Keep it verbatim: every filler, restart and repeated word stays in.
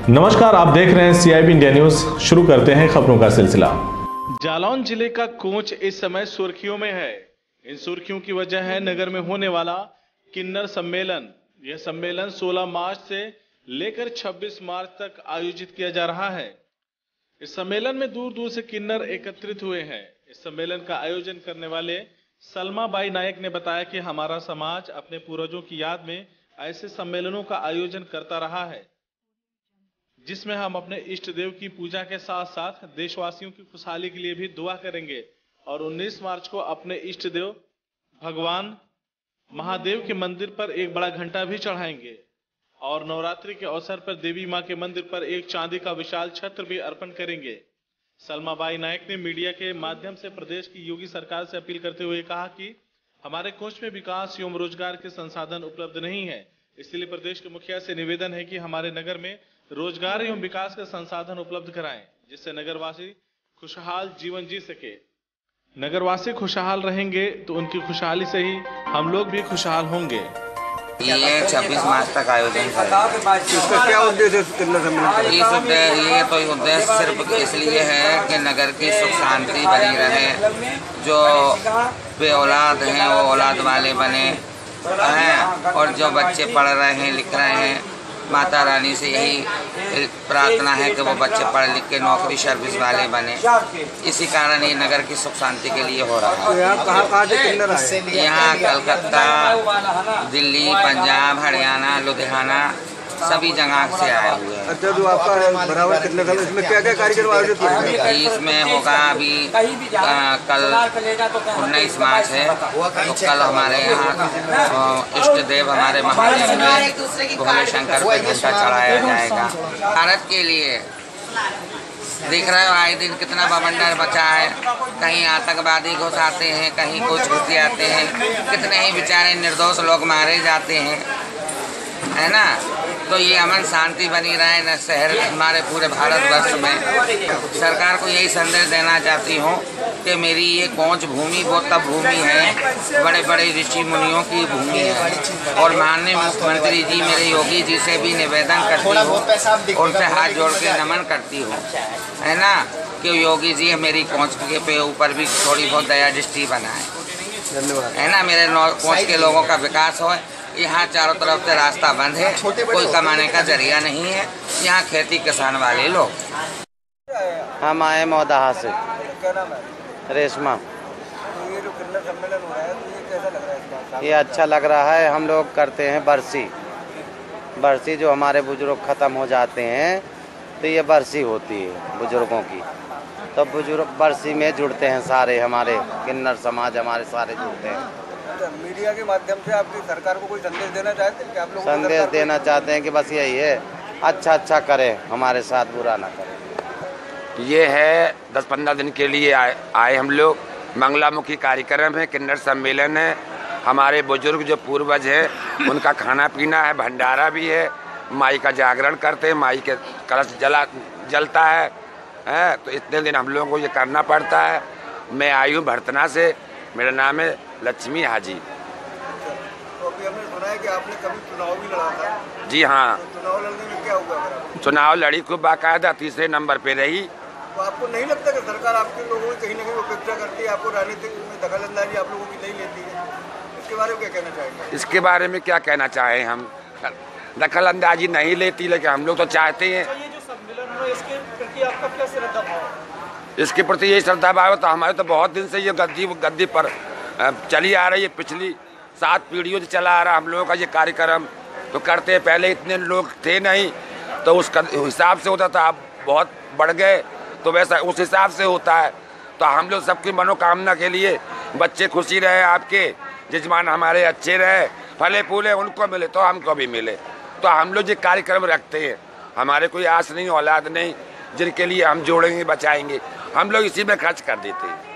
नमस्कार, आप देख रहे हैं C I B India news. शुरू करते हैं खबरों का सिलसिला। जालौन जिले का कोंच इस समय सुर्खियों में है। इन सुर्खियों की वजह है नगर में होने वाला किन्नर सम्मेलन। यह सम्मेलन सोलह मार्च से लेकर छब्बीस मार्च तक आयोजित किया जा रहा है। इस सम्मेलन में दूर दूर से किन्नर एकत्रित हुए हैं। इस सम्मेलन का आयोजन करने वाले सलमा बाई नायक ने बताया कि हमारा समाज अपने पूर्वजों की याद में ऐसे सम्मेलनों का आयोजन करता रहा है, जिसमें हम अपने इष्ट देव की पूजा के साथ साथ देशवासियों की खुशहाली के लिए भी दुआ करेंगे और उन्नीस मार्च को अपने इष्ट देव भगवान महादेव के मंदिर पर एक बड़ा घंटा भी चढ़ाएंगे और नवरात्रि के अवसर पर देवी मां के मंदिर पर एक चांदी का विशाल छत्र भी अर्पण करेंगे। सलमा बाई नायक ने मीडिया के माध्यम से प्रदेश की योगी सरकार से अपील करते हुए कहा कि हमारे कोंच में विकास एवं रोजगार के संसाधन उपलब्ध नहीं है, इसलिए प्रदेश के मुखिया से निवेदन है कि हमारे नगर में रोजगार एवं विकास के संसाधन उपलब्ध कराएं, जिससे नगरवासी खुशहाल जीवन जी सके। नगरवासी खुशहाल रहेंगे तो उनकी खुशहाली से ही हम लोग भी खुशहाल होंगे। ये छब्बीस मार्च तक आयोजन करेंगे। इसका क्या उद्देश्य है? इस उद्देश्य ये तो उद्देश्य सिर्फ इसलिए है कि नगर की सुख शांति बनी रहे, जो बे औलाद हैं वो औलाद वाले बने हैं और जो बच्चे पढ़ रहे हैं लिख रहे हैं, माता रानी से यही प्रार्थना है कि वो बच्चे पढ़ लिख के नौकरी सर्विस वाले बने। इसी कारण ये नगर की सुख शांति के लिए हो रहा है। तो यहाँ कहाँ कहाँ से किन्नर आए? यहाँ कलकत्ता, दिल्ली, पंजाब, हरियाणा, लुधियाना सभी जगह से आए हुए हैं। अच्छा, जो आपका बराबर कितने साल, इसमें क्या क्या कार्यक्रम आयोजित होंगे? इसमें होगा अभी आ, कल उन्नीस मार्च है, तो कल हमारे यहाँ इष्ट देव हमारे महादेव भोले शंकर पे घंटा चढ़ाया जाएगा। भारत के लिए देख रहे हो आए दिन कितना बवंडर बचा है। कहीं आतंकवादी घुस आते हैं, कहीं कुछ घुस आते हैं, कितने ही बेचारे निर्दोष लोग मारे जाते हैं, है ना। तो ये अमन शांति बनी रहे न शहर हमारे पूरे भारतवर्ष में। सरकार को यही संदेश देना चाहती हूँ कि मेरी ये कोंच भूमि वो तब भूमि है, बड़े बड़े ऋषि मुनियों की भूमि है। और माननीय मुख्यमंत्री जी मेरे योगी जी से भी निवेदन करती हूँ, उनसे हाथ जोड़ के नमन करती हूँ, है ना, कि योगी जी मेरी कोंच के पे ऊपर भी थोड़ी बहुत दया दृष्टि बनाए, है ना। मेरे कोंच के लोगों का विकास हो। यहाँ चारों तरफ से रास्ता बंद है, कोई कमाने का जरिया नहीं है। यहाँ खेती किसान वाले लोग। हम आए मौदाहा से। क्या नाम है? रेशमा। तो ये जो किन्नर सम्मेलन हो रहा है, तो ये कैसा लग रहा है इस बार? ये अच्छा लग रहा है। हम लोग करते हैं बरसी। बरसी जो हमारे बुजुर्ग ख़त्म हो जाते हैं तो ये बरसी होती है बुजुर्गों की। तो बुजुर्ग बरसी में जुड़ते हैं सारे, हमारे किन्नर समाज हमारे सारे जुड़ते हैं। मीडिया के माध्यम से आपकी सरकार को कोई संदेश देना चाहते हैं कि आप लोग संदेश देना चाहते हैं कि बस यही है, अच्छा अच्छा करें, हमारे साथ बुरा ना करें। ये है दस पंद्रह दिन के लिए आए, आए हम लोग। मंगलामुखी कार्यक्रम है, किन्नर सम्मेलन है। हमारे बुजुर्ग जो पूर्वज हैं उनका खाना पीना है, भंडारा भी है, माई का जागरण करते हैं, माई के कलश जला जलता है, है। तो इतने दिन हम लोगों को ये करना पड़ता है। मैं आई हूँ भरतना से, मेरा नाम है लक्ष्मी हाजी। तो अभी हमने सुना है कि आपने कभी चुनाव भी लड़ा था। जी हाँ, तो चुनाव लड़ने में क्या हुआ? चुनाव लड़ी खूब बाकायदा, तीसरे नंबर पे रही। तो आपको नहीं लगता कि सरकार आपके लोगों की कहीं ना कहीं उपेक्षा करती है, आपको राजनीतिक में दखल अंदाजी आप लोगों की नहीं लेती है? इसके बारे में क्या कहना चाहेंगे? इसके बारे में क्या कहना चाहें हम, दखल अंदाजी नहीं लेती, लेकिन हम लोग तो चाहते हैं। ये जो सम्मेलन है इसके प्रति आपका क्या श्रद्धा भाव है? इसके प्रति यही श्रद्धा भाव है। तो हमारे तो बहुत दिन से ये गद्दी गद्दी पर चली आ रही है, पिछली सात पीढ़ियों से चला आ रहा हम लोगों का ये कार्यक्रम। तो करते पहले इतने लोग थे नहीं, तो उस हिसाब से होता था। अब बहुत बढ़ गए तो वैसा उस हिसाब से होता है। तो हम लोग सबकी मनोकामना के लिए, बच्चे खुशी रहे, आपके जजमान हमारे अच्छे रहे, फले फूले उनको मिले तो हमको भी मिले, तो हम लोग ये कार्यक्रम रखते हैं। हमारे कोई आस नहीं, औलाद नहीं, जिनके लिए हम जोड़ेंगे बचाएंगे, हम लोग इसी में खर्च कर देते हैं।